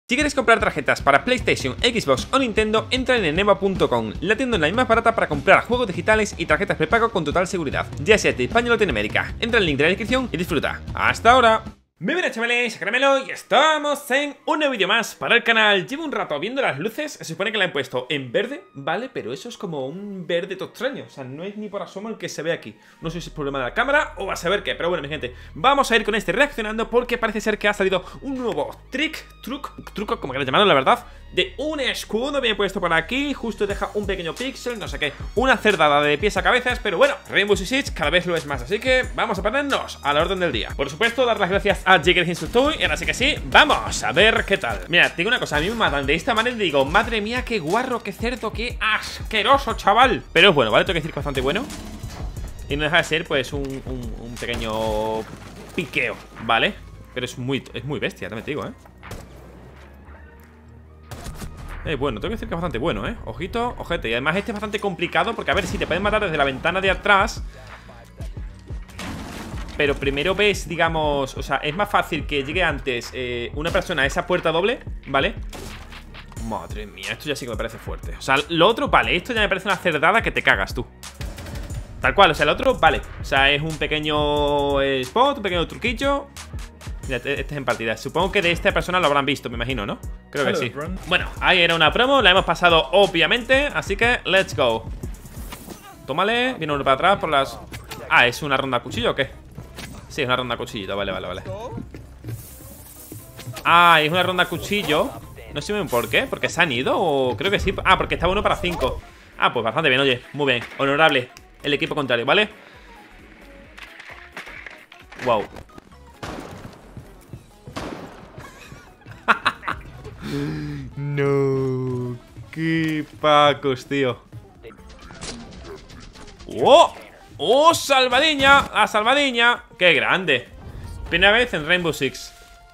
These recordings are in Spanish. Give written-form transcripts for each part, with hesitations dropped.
Si quieres comprar tarjetas para PlayStation, Xbox o Nintendo, entra en eneba.com, la tienda online más barata para comprar juegos digitales y tarjetas prepago con total seguridad, ya sea de España o Latinoamérica. Entra en el link de la descripción y disfruta. ¡Hasta ahora! Muy buenas chavales, Caramelo y estamos en un nuevo vídeo más para el canal. Llevo un rato viendo las luces, se supone que la han puesto en verde, ¿vale? Pero eso es como un verde todo extraño, o sea, no es ni por asomo el que se ve aquí. No sé si es problema de la cámara o a saber qué, pero bueno, mi gente, vamos a ir con este reaccionando porque parece ser que ha salido un nuevo truco, como queráis llamarlo, la verdad, de un escudo bien puesto por aquí, justo deja un pequeño píxel, no sé qué, una cerdada de pies a cabezas, pero bueno, Rainbow Six Siege cada vez lo es más, así que vamos a ponernos a la orden del día. Por supuesto, dar las gracias a Jagger Insultoy, y ahora sí que sí, vamos a ver qué tal. Mira, te digo una cosa, a mí me matan de esta manera y digo, madre mía, qué guarro, qué cerdo, qué asqueroso, chaval. Pero es bueno, ¿vale? Tengo que decir que es bastante bueno. Y no deja de ser, pues, un pequeño piqueo, ¿vale? Pero es muy bestia, también te digo, bueno, tengo que decir que es bastante bueno, Ojito, ojete. Y además este es bastante complicado porque, a ver, si te pueden matar desde la ventana de atrás, pero primero ves, digamos, o sea, es más fácil que llegue antes una persona a esa puerta doble, ¿vale? Madre mía, esto ya sí que me parece fuerte. O sea, lo otro, vale, esto ya me parece una cerdada que te cagas tú. Tal cual, o sea, el otro, vale. O sea, es un pequeño spot, un pequeño truquillo. Mira, este es en partida. Supongo que de esta persona lo habrán visto, me imagino, ¿no? Creo que sí. Bueno, ahí era una promo, la hemos pasado obviamente, así que let's go. Tómale, viene uno para atrás por las... Ah, ¿es una ronda cuchillo o qué? Sí, es una ronda cuchillo, vale. Ah, es una ronda cuchillo. No sé bien por qué, porque se han ido o... Creo que sí, ah, porque estaba 1 para 5. Ah, pues bastante bien, oye, muy bien. Honorable, el equipo contrario, ¿vale? Wow. No, qué pacos, tío. ¡Oh! ¡Oh, salvadiña! ¡La salvadiña! ¡Qué grande! Primera vez en Rainbow Six.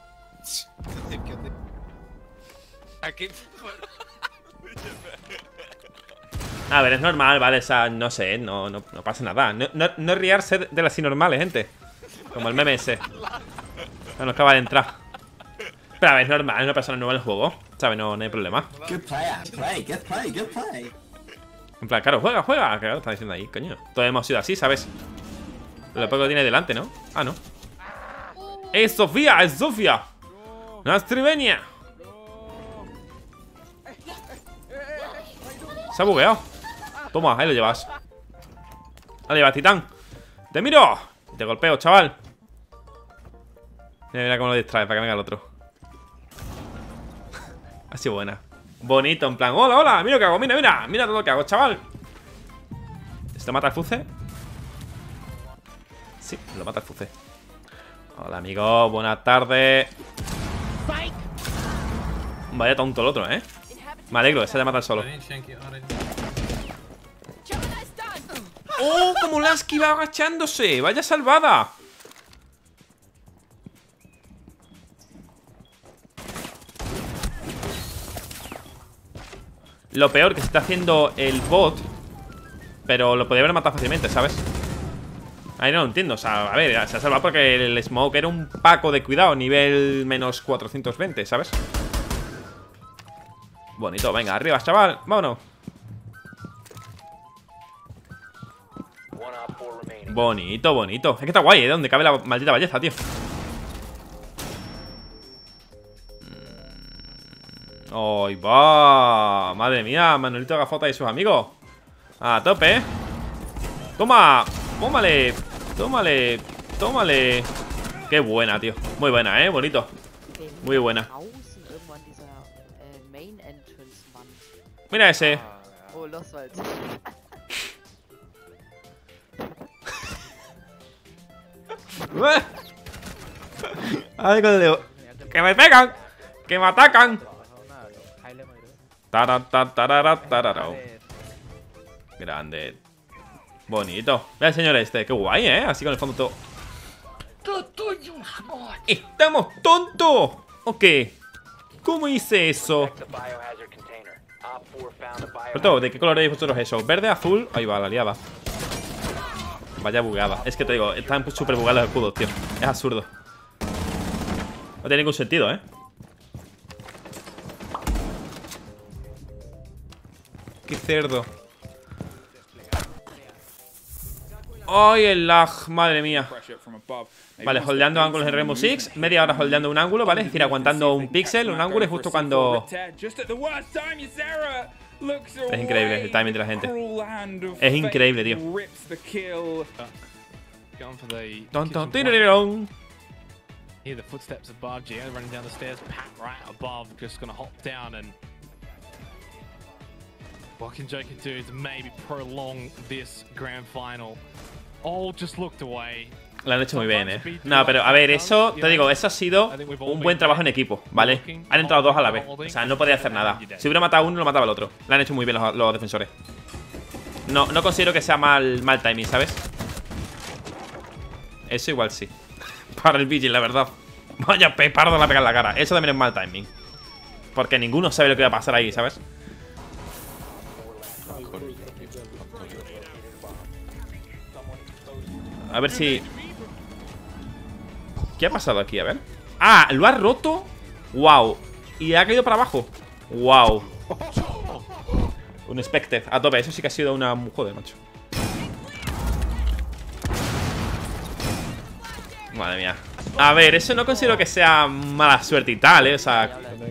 A ver, es normal, vale, o sea, no sé, no pasa nada. No riarse de las normales, gente. Como el meme ese. No nos acaba de entrar. Pero a ver, es normal, es una persona nueva en el juego, ¿sabes? No hay problema. Good play. En plan, claro, juega, claro, está diciendo ahí, coño. Todos hemos sido así, ¿sabes? Lo poco que tiene delante, ¿no? Ah, no. ¡Es Sofía! ¡Es Sofía! ¡Nastrivenia! Se ha bugueado. Toma, ahí lo llevas. Ahí lo llevas, titán. ¡Te miro! Te golpeo, chaval. Mira cómo lo distrae para que venga el otro. Ha sido buena. Bonito, en plan, hola, mira lo que hago, mira todo lo que hago, chaval. ¿Esto mata al Fuce? Sí, lo mata el Fuce. Hola, amigo, buenas tardes. Vaya tonto el otro, Me alegro que se haya matado solo. ¡Oh, como la ha esquivado agachándose! ¡Vaya salvada! Lo peor que se está haciendo el bot, pero lo podría haber matado fácilmente, ¿sabes? Ahí no lo entiendo, o sea, a ver, se ha salvado porque el smoke era un paco de cuidado, nivel menos 420, ¿sabes? Bonito, venga, arriba, chaval, vámonos. Bonito. Es que está guay, donde cabe la maldita ballesta, tío. ¡Ay, va! Madre mía, Manuelito Gafota y sus amigos. A tope, Toma, tómale. Qué buena, tío. Muy buena, bonito. Muy buena. Mira ese. Ay, con el dedo. ¡Que me pegan! ¡Que me atacan! Grande. Bonito. Mira el señor este, qué guay, así con el fondo todo. ¡Estamos tontos! Ok. ¿Cómo hice eso? Por todo, ¿de qué color veis vosotros eso? ¿Verde, azul? Ahí va, la liaba. Vaya bugueada. Es que te digo, están súper bugados los escudos, tío. Es absurdo. No tiene ningún sentido, qué cerdo. ¡Ay, el lag! Madre mía. Vale, holdeando ángulos en Rainbow Six. Media hora holdeando un ángulo, ¿vale? Es decir, aguantando un píxel, un ángulo, y justo cuando... Es increíble el timing de la gente. Es increíble, tío. Tonto, tiririron. Hear the footsteps above. Gio running down the stairs. Pat right above, just gonna hop down and what can Joker do to maybe prolong this grand final? Oh, just looked away. Lo han hecho muy bien, No, pero a ver, eso, te digo, eso ha sido un buen trabajo en equipo, ¿vale? Han entrado dos a la vez. O sea, no podía hacer nada. Si hubiera matado a uno, lo mataba al otro. Lo han hecho muy bien los defensores. No considero que sea mal timing, ¿sabes? Eso igual sí. Para el Vigil, la verdad. Vaya pepardo la pega en la cara. Eso también es mal timing. Porque ninguno sabe lo que va a pasar ahí, ¿sabes? A ver si... ¿Qué ha pasado aquí? A ver. ¡Ah! ¿Lo ha roto? ¡Wow! Y ha caído para abajo. ¡Wow! Un Spectre a tope. Eso sí que ha sido una... Joder, macho. Madre mía. A ver, eso no considero que sea mala suerte y tal, O sea...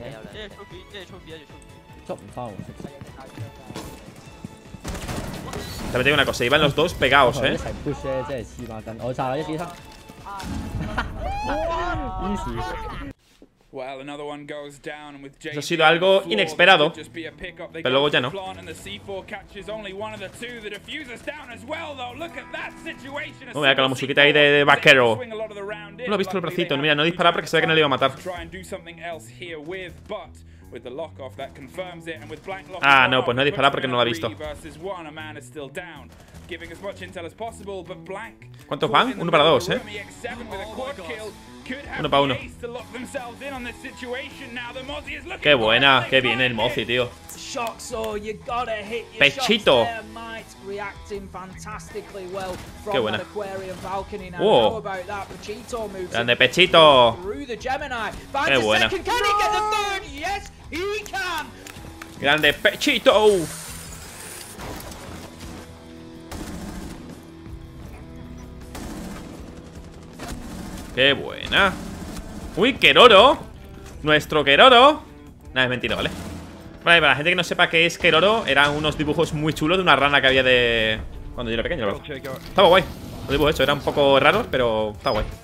También tengo una cosa, iban los dos pegados, Eso ha sido algo inesperado, pero luego ya no. No, vea con la musiquita ahí de vaquero. No lo he visto el bracito, mira, no disparaba porque sabía que no le iba a matar. Ah, no, pues no he disparado porque no lo ha visto. ¿Cuántos van? 1 para 2, 1 para 1. Qué buena, qué bien el Mozi, tío. Pechito. Qué buena. ¡Oh! Grande Pechito. Qué buena. Grande Pechito. ¡Qué buena! ¡Uy, Keroro! Nuestro Keroro. Nada, es mentira, ¿vale? Vale, para la gente que no sepa qué es Keroro, eran unos dibujos muy chulos de una rana que había de... Cuando yo era pequeño, la verdad. Estaba guay. Los dibujos hechos eran un poco raros, pero estaba guay.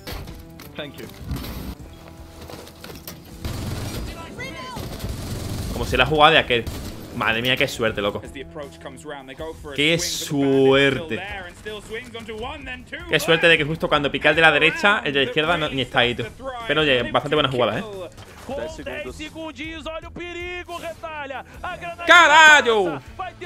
Como si la jugada de aquel. Madre mía, qué suerte, loco. Qué suerte. Qué suerte de que justo cuando pica el de la derecha, el de la izquierda no, ni está ahí, tú. Pero oye, bastante buena jugada, ¡Caralho!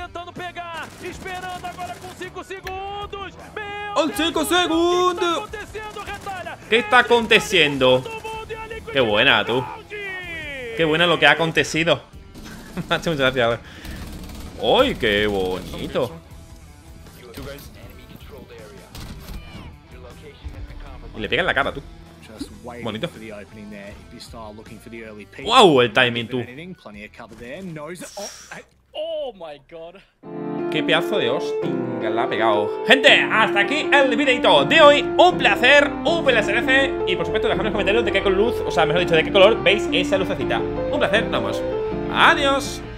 ¡En 5 segundos! ¿Qué está aconteciendo? Qué buena, tú. Qué buena lo que ha acontecido. Muchas gracias. ¡Ay, qué bonito! Y le pega en la cara, tú. Bonito. ¡Wow! El timing, tú. ¡Qué pedazo de hostia la ha pegado! Gente, hasta aquí el videito de hoy. Un placer, un PLSRC. Y por supuesto, dejadme en los comentarios de qué luz, o sea, mejor dicho, de qué color veis esa lucecita. Un placer, nos vemos. Adiós.